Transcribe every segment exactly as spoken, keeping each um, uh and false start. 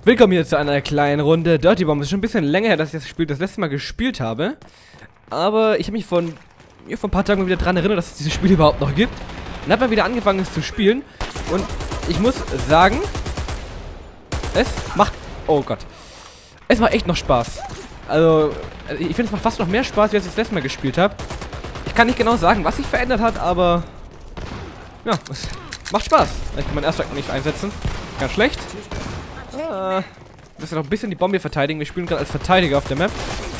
Willkommen hier zu einer kleinen Runde Dirty Bomb. Es ist schon ein bisschen länger her, dass ich das Spiel das letzte Mal gespielt habe. Aber ich habe mich von, ja, vor ein paar Tagen mal wieder daran erinnert, dass es dieses Spiel überhaupt noch gibt. Und habe mal wieder angefangen, es zu spielen. Und ich muss sagen, es macht... Oh Gott. Es macht echt noch Spaß. Also, ich finde, es macht fast noch mehr Spaß, als ich das letzte Mal gespielt habe. Ich kann nicht genau sagen, was sich verändert hat, aber... Ja, es macht Spaß. Ich kann meinen Erstschlag noch nicht einsetzen. Ganz schlecht. Ah, wir müssen noch ein bisschen die Bombe verteidigen. Wir spielen gerade als Verteidiger auf der Map.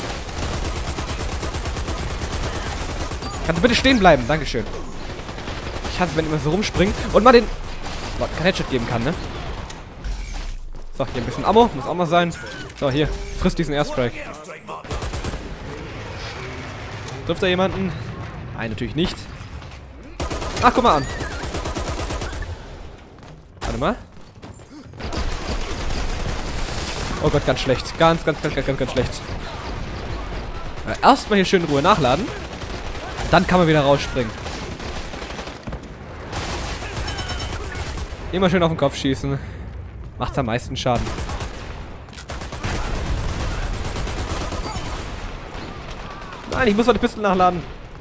Kannst du bitte stehen bleiben? Dankeschön. Ich hasse, wenn immer so rumspringen und mal den... Boah, kein Headshot geben kann, ne? So, hier ein bisschen Ammo. Muss auch mal sein. So, hier. Frisst diesen Airstrike. Trifft er jemanden? Nein, natürlich nicht. Ach, guck mal an. Warte mal. Oh Gott, ganz schlecht. Ganz, ganz, ganz, ganz, ganz, ganz schlecht. Ja, erstmal hier schön in Ruhe nachladen. Dann kann man wieder rausspringen. Immer schön auf den Kopf schießen. Macht am meisten Schaden. Nein, ich muss mal die Pistole nachladen.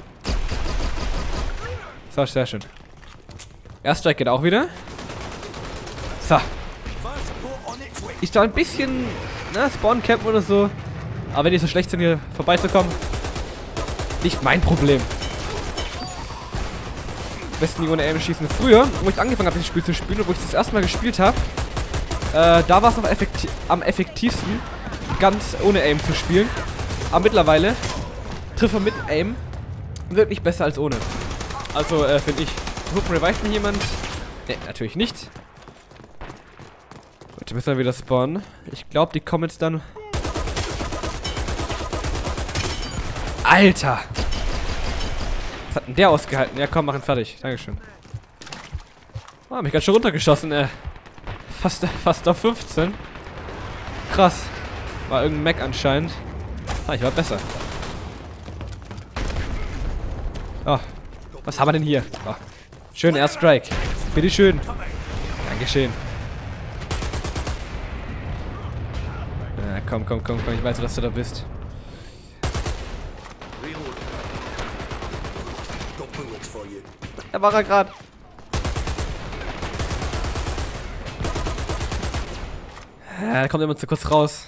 So, sehr schön. Airstrike geht auch wieder. So. Ich soll ein bisschen, ne, Spawn campen oder so. Aber wenn die so schlecht sind, hier vorbeizukommen, nicht mein Problem. Am besten die ohne Aim schießen. Früher, wo ich angefangen habe, dieses Spiel zu spielen und wo ich das erste Mal gespielt habe, äh, da war es noch effekti am effektivsten, ganz ohne Aim zu spielen. Aber mittlerweile Treffer mit Aim wirklich besser als ohne. Also, äh, finde ich. Guck mal, revive mir jemand? Ne, natürlich nicht. Gut, müssen wir wieder spawnen. Ich glaube, die kommen jetzt dann... Alter! Was hat denn der ausgehalten? Ja, komm, mach ihn fertig. Dankeschön. Oh, hab mich ganz schön runtergeschossen, ey. Fast, fast auf fünfzehn. Krass. War irgendein Mac anscheinend. Ah, ich war besser. Oh, was haben wir denn hier? Oh, schön Airstrike. Bitteschön. Dankeschön. Ja, komm, komm, komm, komm. Ich weiß, dass du da bist. Da war er gerade. Ja, da kommt immer zu kurz raus.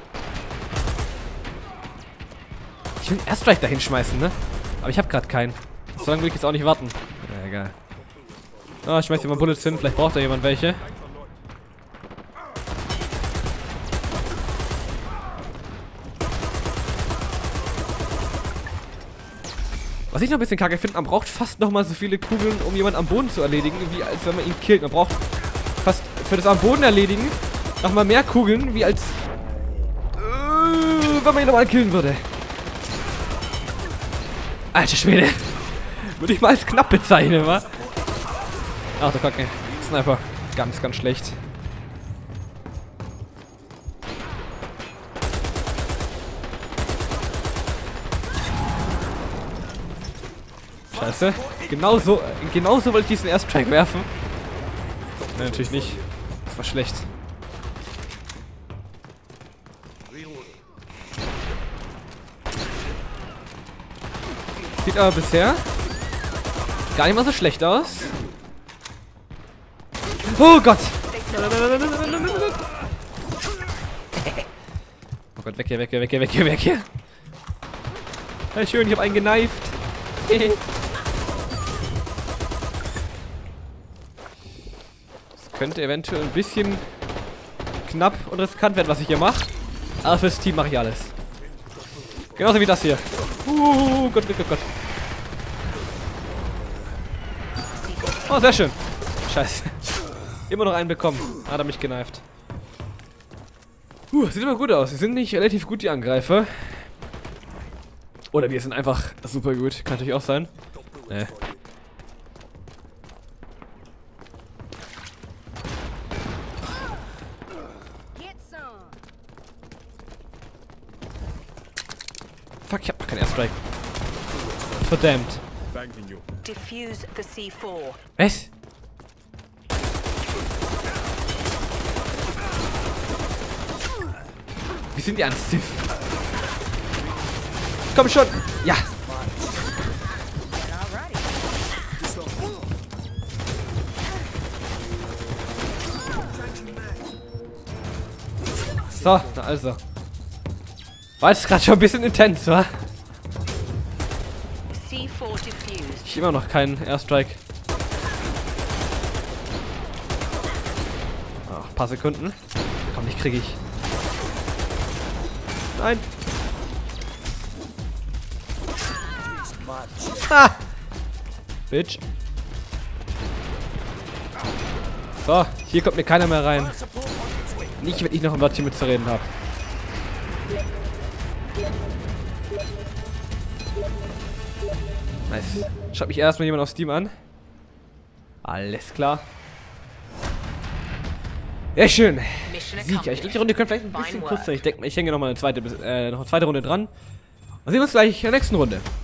Ich will einen Airstrike dahin schmeißen, ne? Aber ich habe gerade keinen. So lange will ich jetzt auch nicht warten. Ja, egal. Oh, ich schmeiß hier mal Bullets hin. Vielleicht braucht da jemand welche. Was ich noch ein bisschen kacke finde, man braucht fast nochmal so viele Kugeln, um jemanden am Boden zu erledigen, wie als wenn man ihn killt. Man braucht fast für das am Boden erledigen nochmal mehr Kugeln, wie als äh, wenn man ihn nochmal killen würde. Alter Schwede. Würde ich mal als knapp bezeichnen, wa? Ach du Kacke. Sniper. Ganz, ganz schlecht. Scheiße. Genauso, genauso wollte ich diesen Airstrike werfen. Nein, natürlich nicht. Das war schlecht. Sieht aber bisher gar nicht mal so schlecht aus. Oh Gott! Oh Gott, weg hier, weg hier, weg hier, weg hier, weg hier. Ja, schön, ich habe einen geneift. Das könnte eventuell ein bisschen knapp und riskant werden, was ich hier mache. Aber fürs Team mache ich alles. Genauso wie das hier. Uh, Gott, Gott, Gott, Gott. Oh, sehr schön. Scheiße. Immer noch einen bekommen. Hat er mich geneift. Uh, sieht immer gut aus. Sie sind nicht relativ gut, die Angreifer. Oder wir sind einfach super gut. Kann natürlich auch sein. Nee. Fuck, ich hab noch keinen Airstrike. Verdammt. Was? Wie sind die an Stiff? Komm schon! Ja! So, na also. War jetzt gerade schon ein bisschen intens, wa? Ich immer noch keinen Airstrike. Ach, ein paar Sekunden. Komm, die kriege ich. Nein. Ah! Bitch. So, hier kommt mir keiner mehr rein. Nicht, wenn ich noch ein Wörtchen mitzureden habe. Nice. Schaut mich erstmal jemand auf Steam an. Alles klar. Ja, schön. Sieg. Ich glaube, die Runde könnte vielleicht ein bisschen kurz sein. Ich denke, ich hänge noch mal eine zweite, äh, noch eine zweite Runde dran. Und sehen wir uns gleich in der nächsten Runde.